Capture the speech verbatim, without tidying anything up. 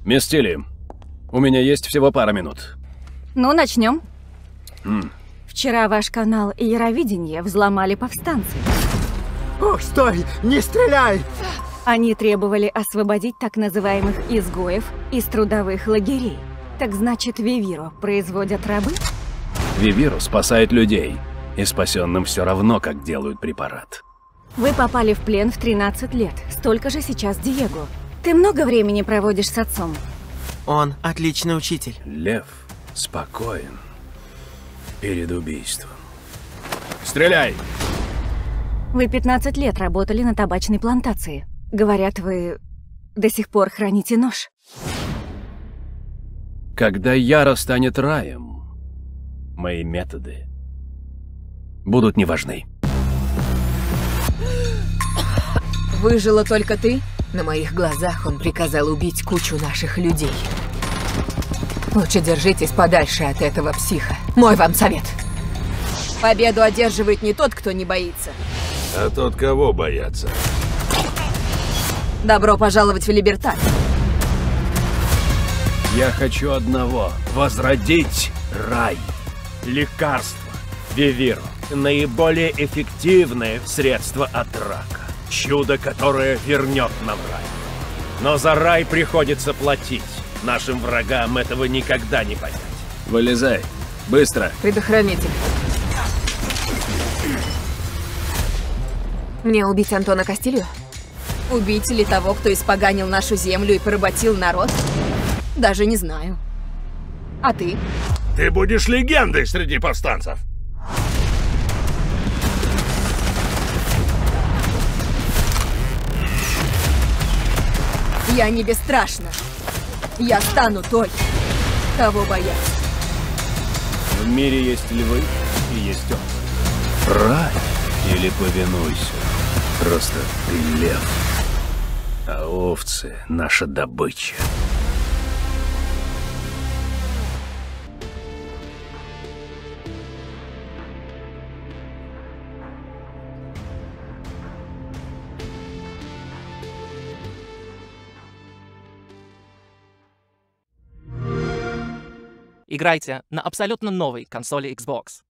Мисс Тилли, у меня есть всего пара минут. Ну, начнем. М. Вчера ваш канал Яровидение взломали повстанцы. Ох, стой! Не стреляй! Они требовали освободить так называемых изгоев из трудовых лагерей. Так значит, Вивиро производят рабы? Вивиро спасает людей, и спасенным все равно, как делают препарат. Вы попали в плен в тринадцать лет, столько же сейчас Диего. Ты много времени проводишь с отцом? Он отличный учитель. Лев спокоен перед убийством. Стреляй! Вы пятнадцать лет работали на табачной плантации. Говорят, вы до сих пор храните нож. Когда Яро станет раем, мои методы будут не важны. Выжила только ты? На моих глазах он приказал убить кучу наших людей. Лучше держитесь подальше от этого психа. Мой вам совет. Победу одерживает не тот, кто не боится. А тот, кого боятся. Добро пожаловать в Либертад. Я хочу одного — возродить рай. Лекарство. Вивиро. Наиболее эффективное средство от рака. Чудо, которое вернет нам рай. Но за рай приходится платить. Нашим врагам этого никогда не понять. Вылезай. Быстро. Предохранитель. Мне убить Антона Кастильо? Убить ли того, кто испоганил нашу землю и поработил народ? Даже не знаю. А ты? Ты будешь легендой среди повстанцев. Я не бесстрашна. Я стану той, кого боятся. В мире есть львы и есть он. Рай или повинуйся. Просто ты лев. А овцы — наша добыча. Играйте на абсолютно новой консоли Xbox.